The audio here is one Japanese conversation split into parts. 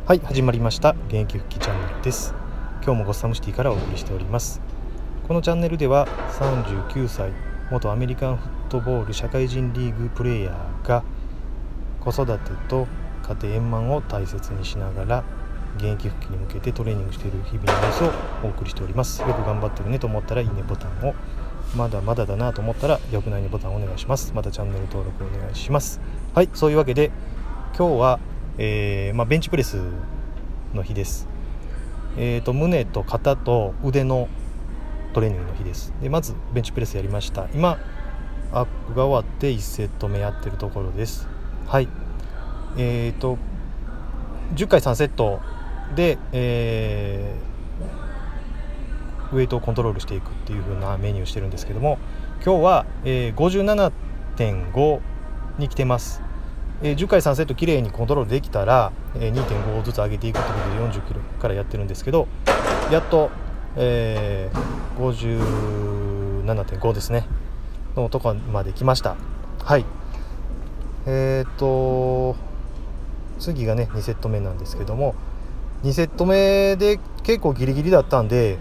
はい、始まりました現役復帰チャンネルです。今日もゴッサムシティからお送りしております。このチャンネルでは39歳元アメリカンフットボール社会人リーグプレーヤーが子育てと家庭円満を大切にしながら現役復帰に向けてトレーニングしている日々の様子をお送りしております。よく頑張ってるねと思ったらいいねボタンを、まだまだだなと思ったらよくないねボタンをお願いします。またチャンネル登録お願いします。はい、そういうわけで今日はベンチプレスの日です。胸と肩と腕のトレーニングの日です。でまずベンチプレスやりました。今アップが終わって1セット目やってるところです。はい、10回3セットで、ウェイトをコントロールしていくっていう風なメニューをしてるんですけども、今日は、57.5 に来てます。10回3セットきれいにコントロールできたら、2.5 ずつ上げていくということで40キロからやってるんですけど、やっと、57.5 ですねのとこまで来ました。はい、次がね2セット目なんですけども、2セット目で結構ギリギリだったんで、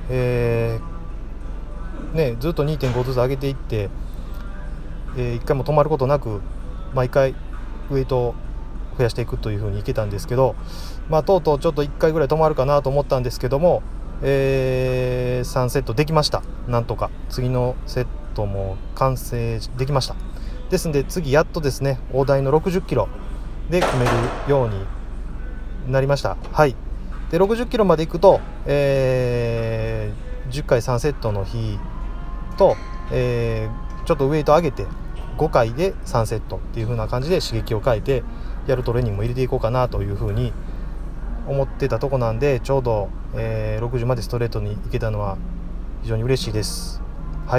ずっと 2.5 ずつ上げていって、1回も止まることなく毎回ウェイトを増やしていくという風にいけたんですけど、とうとうちょっと1回ぐらい止まるかなと思ったんですけども、3セットできました。なんとか次のセットも完成できました。ですので次やっとですね大台の60キロで組めるようになりました。はい、で60キロまでいくと、10回3セットの日と、ちょっとウェイト上げて5回で3セットっていう風な感じで刺激を変えてやるトレーニングも入れていこうかなという風に思ってたとこなんで、ちょうど、60までストレートにいけたのは非常に嬉しいです。はい、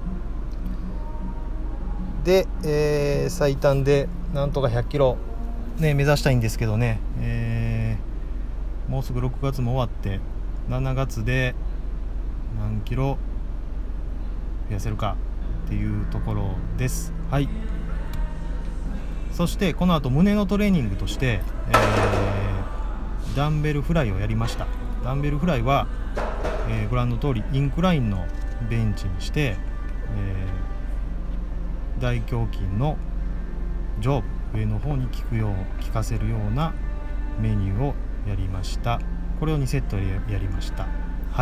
で、最短でなんとか100キロ、目指したいんですけどね、もうすぐ6月も終わって7月で何キロ増やせるかっていうところです。はい、そしてこの後胸のトレーニングとして、ダンベルフライをやりました。ダンベルフライは、ご覧の通りインクラインのベンチにして、大胸筋の上部上の方に効かせるようなメニューをやりました。これを2セットでやりました。はい、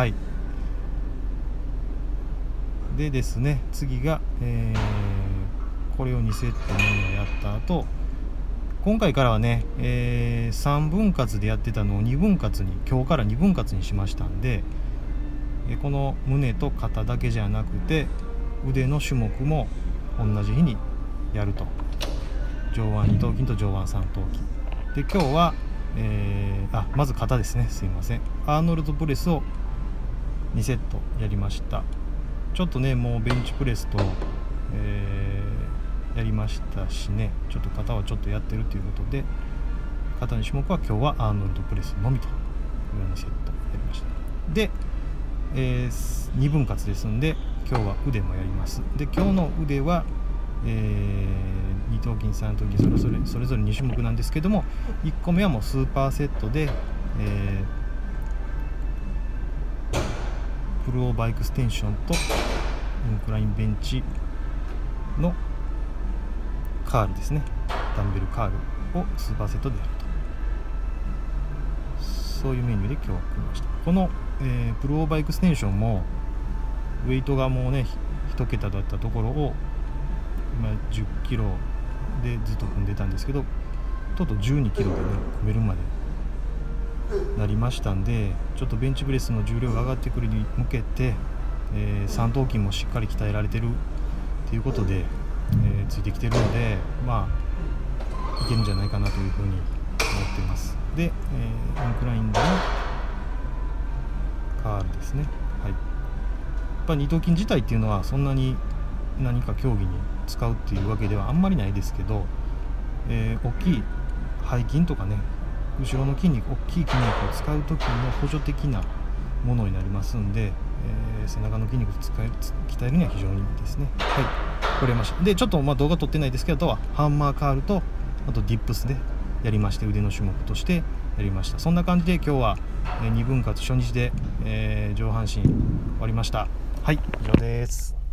でですね、次が、これを2セット目をやった後、今回からはね、3分割でやってたのを2分割に今日から2分割にしましたんで、この胸と肩だけじゃなくて腕の種目も同じ日にやると、上腕二頭筋と上腕三頭筋で、今日は、まず肩ですね。すいません、アーノルドプレスを2セットやりました。ちょっとねもうベンチプレスと、やりましたしね、ちょっと肩はちょっとやってるということで、肩の種目は今日はアーノルドプレスのみという2セットやりました。で、2分割ですんで今日は腕もやります。で今日の腕は、二頭筋三頭筋それぞれ2種目なんですけども、1個目はもうスーパーセットで、プルオーバーエクステンションとインクラインベンチのカールですね、ダンベルカールをスーパーセットでやると、そういうメニューで今日は組みました。この、プルオーバーエクステンションもウェイトがもうね1桁だったところを今10キロでずっと組んでたんですけど、とうとう12キロでね組めるまでなりましたんで、ちょっとベンチプレスの重量が上がってくるに向けて、三頭筋もしっかり鍛えられてるということで、ついてきてるので、いけるんじゃないかなというふうに思っています。で、インクラインでのカールですね。はい、やっぱ二頭筋自体っていうのはそんなに何か競技に使うっていうわけではあんまりないですけど、大きい背筋とかね、後ろの大きい筋肉を使う時の補助的なものになりますんで、背中の筋肉を鍛えるには非常にいいですね。はい、これました。でちょっと動画撮ってないですけど、あとはハンマーカールとあとディップスでやりまして、腕の種目としてやりました。そんな感じで今日は2分割初日で上半身終わりました。はい、以上です。